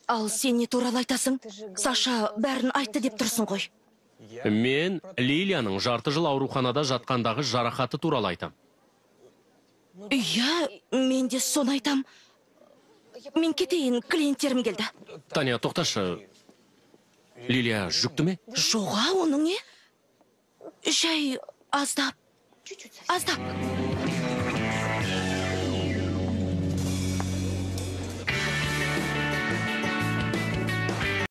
Ал сен не туралы айтасың? Саша бәрін айтты деп тұрсың ғой. Мен Лилияның жарты жыл ауруханада жатқандағы жарақаты туралы айтам. Иә, мен де соны айтам. Мен кетейін, клиенттерім келді. Таня, тоқташы. Лилия жүкті ме? Жоға, оның не? Жай аздап.